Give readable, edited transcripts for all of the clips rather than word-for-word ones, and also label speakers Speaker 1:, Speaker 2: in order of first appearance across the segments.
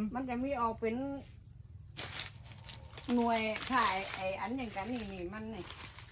Speaker 1: มันจะมีออกเป็นหน่วยถ่ายไอ้อันอย่างกันนี่มันนี่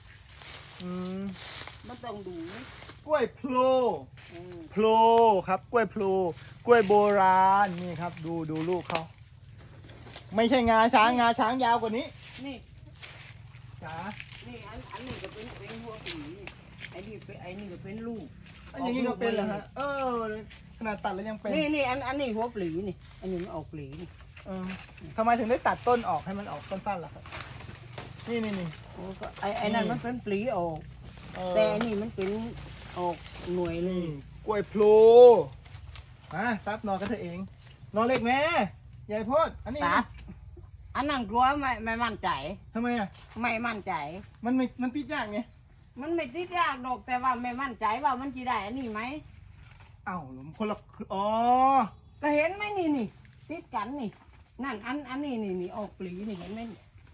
Speaker 1: มันต้องดู
Speaker 2: กล้วยพลูพลูครับกล้วยพลูกล้วยโบราณนี่ครับดูลูกเขาไม่ใช่งาช้างยาวกว่านี้
Speaker 1: นี่
Speaker 2: จ๋า
Speaker 1: นี่อันนี้ก็เป็นหัวปีไอ้นี่ก็เป็นลูก
Speaker 2: อย่างนี้ก็เป็นเหรอฮะขนาดตัดแล้วยังเป็น
Speaker 1: นี่อันนี้หัวปลีนี่อันนี้มันออกปลีนี่
Speaker 2: ทำไมถึงได้ตัดต้นออกให้มันออกต้นสั้นล่ะครับนี่
Speaker 1: ไอ้นั่นมันเป็นปลีออกแต่อันนี้มันเป็นออกหน่วยเลย
Speaker 2: กล้วยพลูตับนอนกันเธอเองนอนเล็กแม่ใหญ่พอดอันนี้
Speaker 1: ตัดอันนั่งกลัวไม่มั่นใจ
Speaker 2: ทำไมอ่ะ
Speaker 1: ไม่มั่นใจ
Speaker 2: มันติดยากไง
Speaker 1: มันไม่ติดยากดอกแต่ว่าไม่มั่นใจว่ามันจะได้อันนี้ไหม
Speaker 2: หลุมคนละ
Speaker 1: ก็เห็นไหมนี่ติดกันนี่นั่นอันนี้นี่ออกปลีนี่เห็นไหม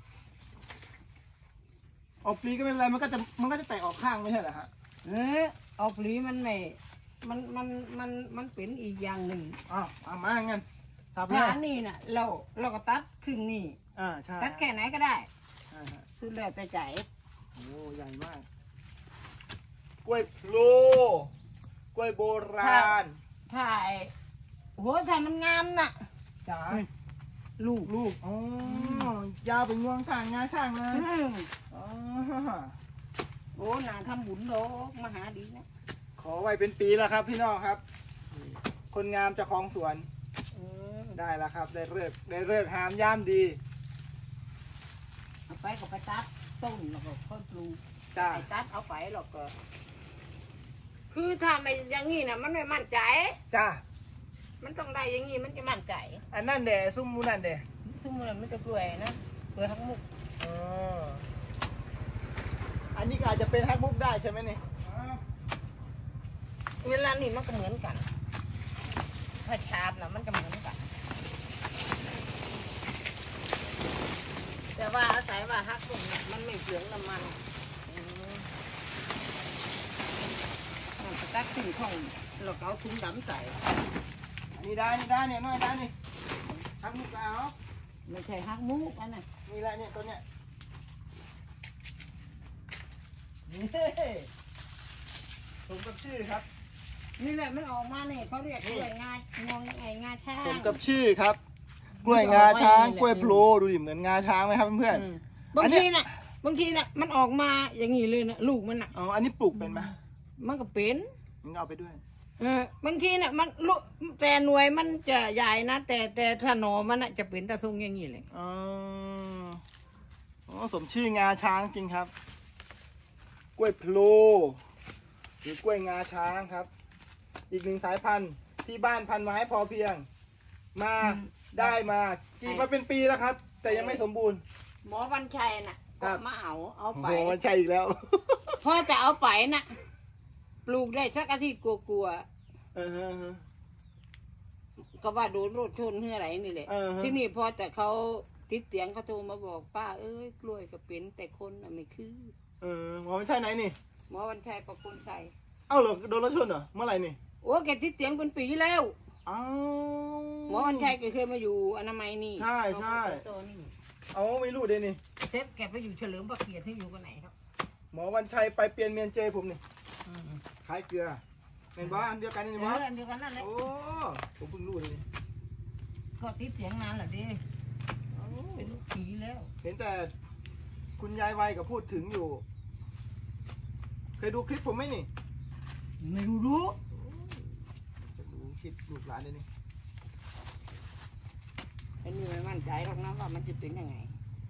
Speaker 2: ออกปลีก็เป็นไรมันก็จะแตกออกข้างไม่ใช่เหรอฮะ
Speaker 1: ออกปลีมันไม่มันเป็นอีกอย่างหนึ่ง
Speaker 2: เอามางั้น
Speaker 1: ถ้าอันนี้น่ะเราก็ตัดครึ่งนี่
Speaker 2: ใช่
Speaker 1: ตัดแค่ไหนก็ได้คือแล้วแต่ใจ
Speaker 2: โอ้ใหญ่มากกล้วยพลูกล้วยโบราณ
Speaker 1: ถ่ายหัวถ่ายมันงามน่ะ
Speaker 2: จ๋าลูกยาวเป็นงวงช่างงาช่างนะ
Speaker 1: โอ้หนาทำบุญโลกมหาดีนะ
Speaker 2: ขอไว้เป็นปีแล้วครับพี่น้องครับคนงามเจ้าของสวนได้แล้วครับได้เลิกหามย่ามดี
Speaker 1: เอาไปก็ไปตัดต้นแล้วก็ค่อยปลูกไปตัดเอาไปหรอกก็คือถ้าไม่อย่างนี้นะมันไม่มั่นใจ
Speaker 2: จ้า
Speaker 1: มันต้องได้อย่างนี้มันจะมั่นใจ
Speaker 2: อันนั่นเด๋ซุ่มมูนั่นเด๋
Speaker 1: ซุ่มมูนั่นมันจะกล้วยนะกล้วยฮักมุก
Speaker 2: อันนี้อาจจะเป็นฮักมุกได้ใช่ไหมนี่
Speaker 1: เวลานี่มันก็เหมือนกันถ้าชาร์จนะมันก็เหมือนกันแต่ว่าอาศัยว่าฮักมุกเนี่ยมันไม่เปลืองน้ำมันตักขึ้นของเราเอาถุงดำใส่
Speaker 2: นี่ได้เนี่ยน้อยได้นี่ฮักมุกเอา
Speaker 1: ไม่ใช่ฮักมุกอันนั้น
Speaker 2: นี่แหละเนี่ยตัวเนี้ยนี่ผมกับชื่อครับ
Speaker 1: นี่แหละมันออกมาเนี่ยเขาเรียกกล้วยงาช้าง
Speaker 2: ผมกับชื่อครับกล้วยงาช้างกล้วยโพลูดูดิเหมือนงาช้างไหมครับเพื่อน
Speaker 1: บางทีน่ะมันออกมาอย่างนี้เลยนะลูกมันน่ะ
Speaker 2: อันนี้ปลูกเป็นไหม
Speaker 1: มันก็เป็น
Speaker 2: มึงเอาไปด้วย
Speaker 1: บางทีน่ะมันลูกแต่หน่วยมันจะใหญ่นะแต่ถ้าหนอมันน่ะจะเป็นตะทรงอย่างนี้เลย
Speaker 2: สมชื่องาช้างจริงครับกล้วยพลูหรือกล้วยงาช้างครับอีกหนึ่งสายพันธุ์ที่บ้านพันไม้พอเพียงมาได้มาจีบมาเป็นปีแล้วครับแต่ยังไม่สมบูรณ์
Speaker 1: หมอวันชัยน่ะก็มาเอาไป
Speaker 2: หมอวันชัยอีกแล้ว
Speaker 1: พ่อจะเอาไปน่ะปลูกได้สักอาทิตย์กลัวก็ว่าโดนรถชนเมื่อไรนี่แหละที่นี่พอแต่เขาติดเตียงเขาโทรมาบอกป้ากล้วยก็เป็นแต่คนไม่คือ
Speaker 2: หมอวันชัยไหนนี่
Speaker 1: หมอวันชัยประคุณชัย
Speaker 2: เหรอโดนรถชนเหรอเมื่อไหร่นี่
Speaker 1: โอ้แกติดเตียงเป็นปีแล้วหมอวันชัยแกเคยมาอยู่อนามัยนี่
Speaker 2: ใช่ไม่รู้เดี๋ยวนี้
Speaker 1: เซฟแกไปอยู่เฉลิมพระเกียรติที่อยู่กันไหนครับ
Speaker 2: หมอวันชัยไปเปลี่ยนเมียนเจผมนี่ขายเกลือเป็นบ้านเดียวกันนี่
Speaker 1: บ้านเดียวกันนั่นแหละ
Speaker 2: ผมเพิ่งรู้เลย
Speaker 1: ก็ติดเสียงนานแหละดิเป็นลูกผีแล้ว
Speaker 2: เห็นแต่คุณยายวัยก็พูดถึงอยู่เคยดูคลิปผมไหมนี่
Speaker 1: ไม่รู้
Speaker 2: จะดูคลิปลูกหลานเลยนี่
Speaker 1: อันนี้ไม่มั่นใจหรอกนะว่ามันจะเป็นยังไง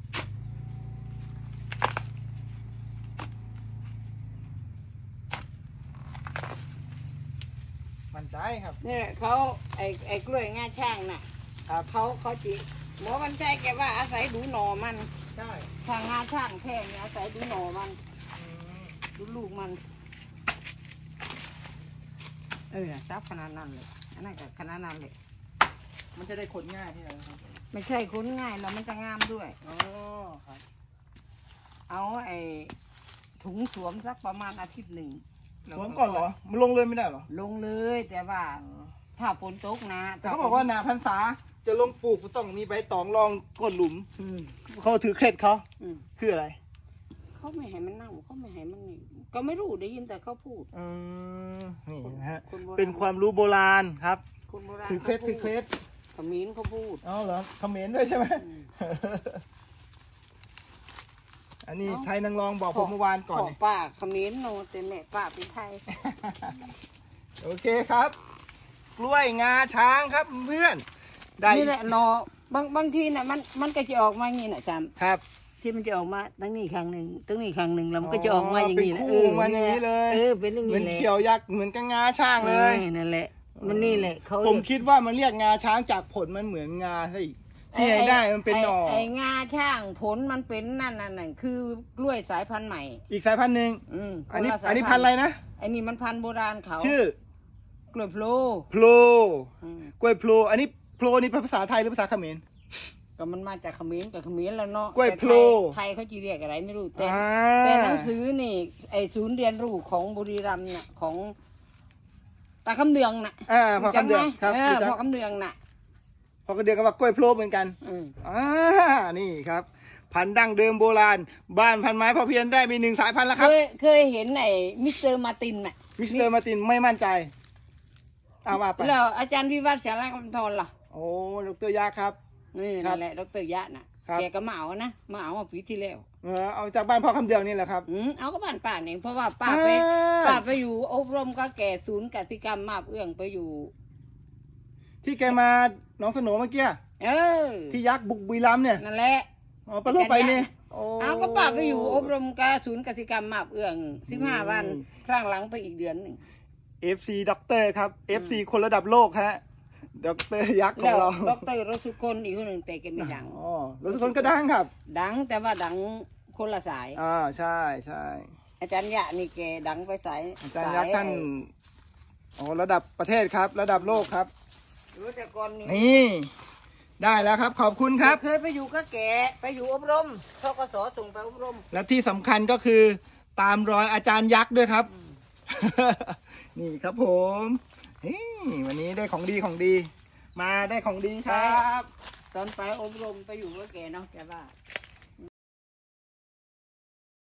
Speaker 2: มั่นใจครับ
Speaker 1: นี่เขาไอ้กล้วยง่าช่างน่ะเขาจีหมอวันชัยแกว่าอาศัยดูหน่อมัน
Speaker 2: ใช่
Speaker 1: ทางงาช่างแค่นี้อาศัยดูหน่อมันดูลูกมันซับขนาดนั้นเลยอันนั้นก็ขนาดนั้นเลย
Speaker 2: มันจะได้ขนง่ายที่ไหนครับ
Speaker 1: ไม่ใช่ขนง่ายแล้วมันจะงามด้วย
Speaker 2: ครับ
Speaker 1: เอาไอ้ถุงสวมสักประมาณอาทิตย์หนึ่ง
Speaker 2: สวมก่อนเหรอมันลงเลยไม่ได้เหรอ
Speaker 1: ลงเลยแต่ว่าถ้าฝนตกนะ
Speaker 2: แต่เขาบอกว่านาพรรษาจะลงปลูกต้องมีใบตองรองก้นหลุมเขาถือเคล็ดเขาคืออะไร
Speaker 1: เขาไม่ให้มันนั่งเขาไม่ให้มันนี่ก็ไม่รู้ได้ยินแต่เขาพูด
Speaker 2: นี่นะฮะเป็นความรู้โบราณครับถือเคล็ด
Speaker 1: เขมรเขาพูด
Speaker 2: อ๋อเหรอเขมรด้วยใช่ไหมอันนี้ไทยนางรองบอกผมเมื่อวานก่อน
Speaker 1: ป้าเขมรโนแต่แม่ป้าเป็นไทย
Speaker 2: โอเคครับกล้วยงาช้างครับเพื่อน
Speaker 1: ได้นี่แหละนอบางทีน่ะมันก็จะออกมาอย่างนี้นะจำ
Speaker 2: ครับ
Speaker 1: ที่มันจะออกมาตั้งนี้ครั้งหนึ่งตั้งนี้ครั้งหนึ่งแล้วมันก็จะออกมาอย่างนี้
Speaker 2: เป็นคู่มันอย่างนี้เลย
Speaker 1: เป็นอย่างนี้
Speaker 2: เหมือนเขียวยักษ์เหมือนกับงาช้างเลย
Speaker 1: นั่นแหละมันนี่แหละเขา
Speaker 2: ผมคิดว่ามันเรียกงาช้างจากผลมันเหมือนงาซะอีกที่ไหนได้มันเป็นหน่อ
Speaker 1: ไอ้งาช้างผลมันเป็นนั่นคือกล้วยสายพันธุ์ใหม่
Speaker 2: อีกสายพันธุ์หนึ่งอันนี้พันธุ์อะไรนะ
Speaker 1: ไอ้นี่มันพันธุ์โบราณเขา
Speaker 2: ชื่
Speaker 1: อกล้วยโพล
Speaker 2: กล้วยโพลอันนี้โพลนี่ภาษาไทยหรือภาษาเขมร
Speaker 1: ก็มันมาจากเขมรกับเขมรแล้วเนาะ
Speaker 2: กล้วยโพล
Speaker 1: ไทยเขาจะเรียกอะไรไม่รู้แต่หนังสือนี่ไอ้ศูนย์เรียนรู้ของบุรีรัมย์น่ะของตาคำเดืองน่ะ
Speaker 2: พอคำเดืองครับ
Speaker 1: พอคำเดืองน่ะ
Speaker 2: พอคำเดืองก็ว่ากล้วยโพลเหมือนกันนี่ครับพันธุ์ดั้งเดิมโบราณบ้านพันไม้พอเพียงได้มี1 สายพันธุ์แล้วครับ
Speaker 1: เคยเห็นไอ้มิสเตอร์มาตินไหม
Speaker 2: มิสเตอร์มาตินไม่มั่นใจว่าไป
Speaker 1: แล้วอาจารย์วิวัฒน์เสรีคำทรล่ะ
Speaker 2: โอ้ดร.ยะครับ
Speaker 1: นี่นั่นแหละดร.ยะน่ะแกก็มาเอานะมาเอาปีที่แล้ว
Speaker 2: เอาจากบ้านพ่อคำเดืองนี่แหละครับ
Speaker 1: เอาก็บ้านป้าเนี่ยเพราะว่าป้าไปอยู่อบรมก็แก่ศูนย์กสิกรรมมาบเอื้องไปอยู่
Speaker 2: ที่แกมาน้องสโนเมื่อกี้ที่ยักษ์บุกบุรีรัมย์เนี่ย
Speaker 1: นั่นแหละ
Speaker 2: ไปรูปไปนี่
Speaker 1: เอาก็ป้าไปอยู่อบรมก็ศูนย์กสิกรรมมาบเอื้อง15 วันครั้งหลังไปอีกเดือนหนึ่ง
Speaker 2: FC ด็อกเตอร์ครับ FC คนระดับโลกฮะด็อกเตอร์ยักษ์ของเรา
Speaker 1: ด็อกเตอร์รสุคนอีกคนหนึ่งแต่แกไม่ดัง
Speaker 2: รสุคนก็ดังครับ
Speaker 1: ดังแต่ว่าดังคนละสาย
Speaker 2: ใช่
Speaker 1: อาจารย์ยะนี่แกดังไปสาย
Speaker 2: อาจารย์ยักษ์ท่านระดับประเทศครับระดับโลกครับ
Speaker 1: รู้แต่ก่อน
Speaker 2: นี่ได้แล้วครับขอบคุณครับ
Speaker 1: เคยไปอยู่ก็แกไปอยู่อบรมทกสส่งไปอบรม
Speaker 2: และที่สำคัญก็คือตามรอยอาจารย์ยักษ์ด้วยครับนี่ครับผมวันนี้ได้ของดีมาได้ของดีครับ
Speaker 1: ตอนไปอบรมไปอยู่ก็แกเนาะแกว่า